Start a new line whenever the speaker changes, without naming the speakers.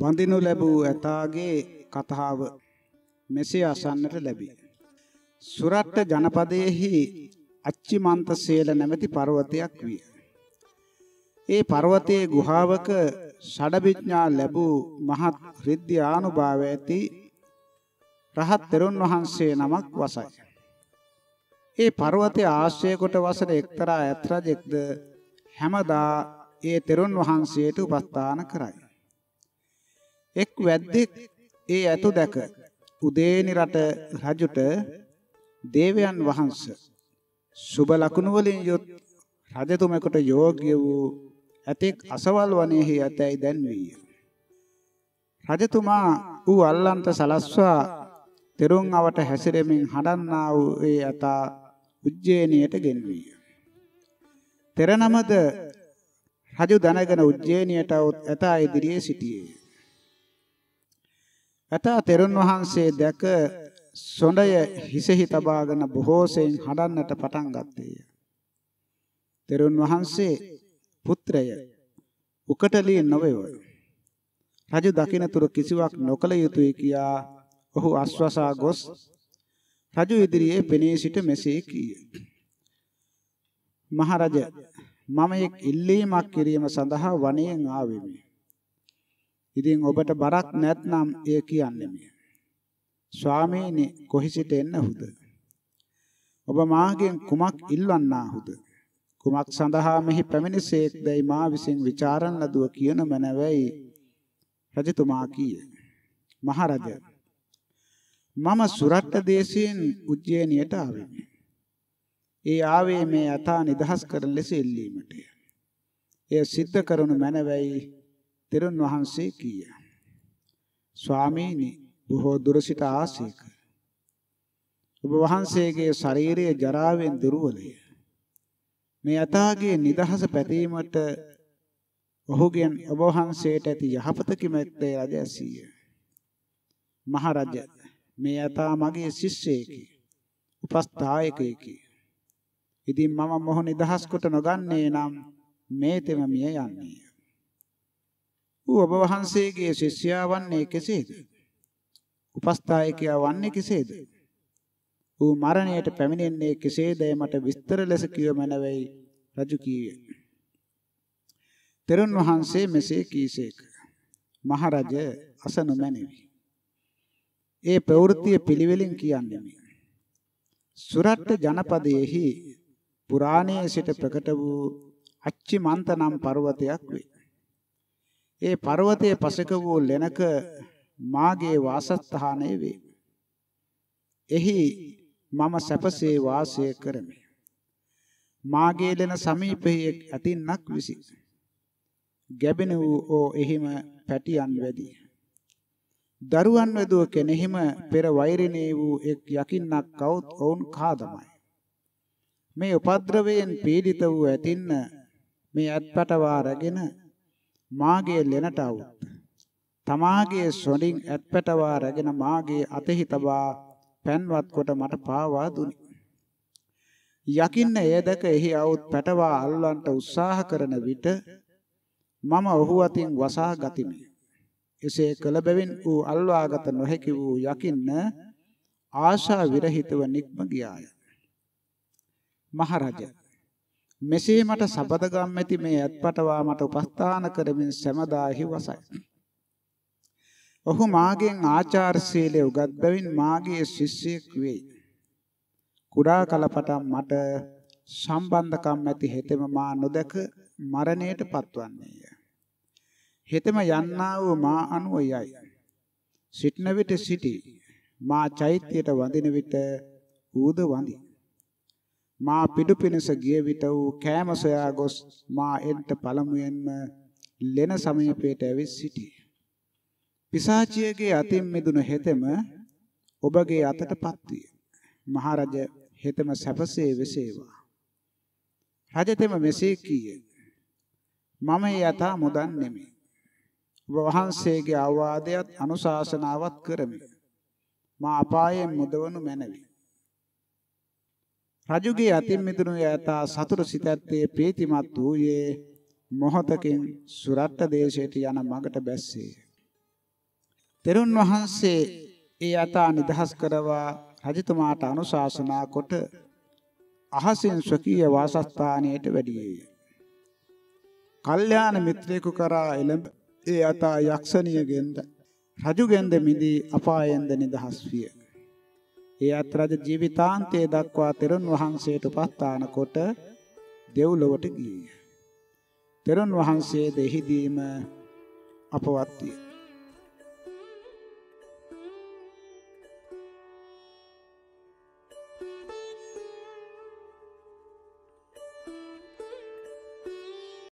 බඳිනු ලැබූ ඇතාගේ කතාව මෙසේ අසන්නට ලැබේ. සුරට්ට ජනපදයේහි අච්චිමන්තසේල නැමැති පර්වතයක් විය. ඒ පර්වතයේ ගුහාවක ෂඩවිඥා ලැබූ මහත් රිද්දී ආනුභාව ඇති රහත් තෙරුන් වහන්සේ නමක් වසයි. ඒ පර්වතයේ ආශ්‍රය කොට වසන එක්තරා ඇත් රජෙක්ද හැමදා ඒ තෙරුන් වහන්සේට උපස්ථාන කරයි. එක් වැද්දෙක් ඒ ඇතු දැක උදේනි රට රජුට දේවයන් වහන්සේ සුබ ලකුණු වලින් යුත් රජතුමෙකුට යෝග්‍ය වූ ඇතෙක් අසවල් වනයේහි ඇතැයි දැන්වීය. රජතුමා ඌ අල්ලන්ට සලස්වා තෙරුන් අවට හැසිරෙමින් හඬන්නා වූ ඒ ඇතා උජ්ජේනියට ගෙන්වීය. තෙර නමද රජු දැනගෙන උජ්ජේනියට ඇතා ඉදිරියේ සිටියේ. ඇතා තෙරුන් වහන්සේ දැක සොඬය හිසෙහි තබාගෙන බොහෝ සෙයින් හඬන්නට පටන් ගත්තේය. තෙරුන් වහන්සේ පුත්‍රය උකටලී නොවේව. රජු දකින්නතුරු කිසිවක් නොකල යුතුය කියා ඔහු අස්වසා ගොස් රජු ඉදිරියේ පෙනී සිට මෙසේ කීය. මහරජ, මම එක් ඉල්ලීමක් කිරීම සඳහා වනයෙන් ආවෙමි. ඉතින් ඔබට බරක් නැත්නම් එය කියන්නෙමි. ස්වාමීනි, කොහි සිට එන්නහුද? ඔබ මාගෙන් කුමක් ඉල්වන්නාහුද? කුමක් සඳහා මෙහි පැමිණිසේක්දයි මා විසින් විචාරණ ලදුව කියන මැනවයි රජතුමා කීය. මහරජ, මම සුරට්ට දේශයෙන් උජ්ජේනියට ආවෙමි. ඒ ආවේ මේ යථා නිදහස් කරන ලෙස ඉල්ලීමටය. එය සිද්ධ කරනු මැනවයි තෙරුන් වහන්සේ කීය. ස්වාමීනි, බොහෝ දුර සිට ආසේක. ඔබ වහන්සේගේ ශරීරයේ ජරාවෙන් දුර්වලය. මේ යථාගේ නිදහස පැතීමට ඔහුගෙන් ඔබ වහන්සේට ඇති යහපත කිමැත්තේ රජ ඇසීය. මහරජ, මේ යථා මගේ ශිෂ්‍යයෙකි, උපස්ථායකයෙකි. ඉතින් මම මොහු නිදහස් කොට නොගන්නේ නම් මේ තෙම මිය යන්නේය. ඌ ඔබ වහන්සේගේ ශිෂ්‍යයා වන්නේ කෙසේද? උපස්ථායකයා වන්නේ කෙසේද? ඌ මරණයට පැමිණෙන්නේ කෙසේදයි මට විස්තර ලෙස කිව මැනවයි රජු කීය. තෙරුන් වහන්සේ මෙසේ කීසේක. මහරජ, අසනු මැනවි. ඒ ප්‍රවෘත්තිය පිළිවෙලින් කියන්නෙමි. සුරට්ට ජනපදයේහි පුරාණයේ සිට ප්‍රකට වූ අච්චිමන්ත නම් පර්වතයක් වේ. ඒ පර්වතයේ පසක වූ ලෙනක මාගේ වාසස්ථානය වේ. එහි මම සැපසේ වාසය කරමි. මාගේ ලෙන සමීපයේ ඇතින්නක් විසි. ගැබෙන වූ ඕ එහිම පැටියන් වැඩි. දරුවන් වැදුව කෙනෙහිම පෙර වෛරිණී වූ එක් යකින්නක් කවුත් ඔවුන් කාදමයි. මේ උපද්‍රවයෙන් පීඩිත වූ ඇතින්න මේ ඇත්පටවා රැගෙන මාගේ ලෙනට આવුත්. තමාගේ සොඬින් ඇත්පටවා රැගෙන මාගේ අතෙහි තබා පැන්වත් කොට මට පාවා දුනි. යකින්න එය දැක එහි આવුත් පැටවා අල්ලන්ට උත්සාහ කරන විට මම ඔහු අතින් වසා ගතිමි. එසේ කළ බැවින් ඌ අල්වාගත නොහැකි වූ යකින්න ආශා විරහිතව නික්ම ගියාය. මහරජ, මෙසේ මට සබදගම් ඇති මේ ඇත්පටවා මට උපස්ථාන කරමින් සෑමදාහි වසයි. ඔහු මාගෙන් ආචාර ශීලය උගත් බැවින් මාගේ ශිෂ්‍යයෙක් වෙයි. කුඩා කල පටන් මට සම්බන්ධකම් ඇති හෙතෙම මා නොදක මරණයට පත්වන්නේය. හෙතෙම යන්නා වූ මා අනුව යයි. සිටන විට සිටි. මා චෛත්‍යයට වඳින විට ඌද වඳි. මා පිටු පිණිස ගිය විට ඌ කෑම සොයා ගොස් මා එන්ට පළමුවෙන්ම ලෙන සමීපයට ඇවිත් සිටි. පිසාචියගේ අතින් මිදුණු හෙතෙම ඔබගේ අතටපත් විය. මහරජ, හෙතෙම සැපසේ වෙසේවා. රජතෙම මෙසේ කීය. මම යථා මුදන්නෙමි. ඔබ වහන්සේගේ අවවාදයට අනුශාසනාවත් කරමි. මා අපායෙන් මුදවනු මැනවි. රජුගේ අතින් මිදුණු යථා සතුරු සිතැත්තේ ප්‍රීතිමත් වූයේ මොහොතකින් සුරට්ට දේශයට යන මඟට බැස්සේය. තෙරුන් වහන්සේ ඒ යතා නිදහස් කරවා රජතුමාට අනුශාසනා කොට අහසින් ස්වකීය වාසස්ථානයට වැඩියේය. කල්යාණ මිත්‍රයෙකු කරා එළඹ ඒ යතා යක්ෂණියගෙන්ද රජුගෙන්ද මිදී අපායෙන්ද නිදහස් විය. ඒ අත් රජ ජීවිතාන්තයේ දක්වා තෙරුන් වහන්සේට උපස්ථාන කොට දෙව්ලොවට ගියේය. තෙරුන් වහන්සේ දෙහිදීම අපවත් විය.